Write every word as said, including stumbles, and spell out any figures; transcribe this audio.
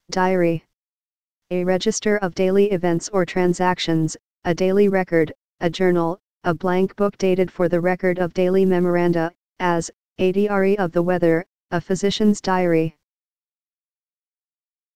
Diary. A register of daily events or transactions, a daily record, a journal, a blank book dated for the record of daily memoranda, as, a diary of the weather, a physician's diary.